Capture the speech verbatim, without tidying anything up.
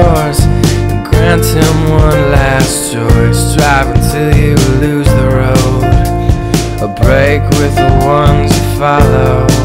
doors and grant him one last choice. Drive until you lose the road, or break with the ones you follow.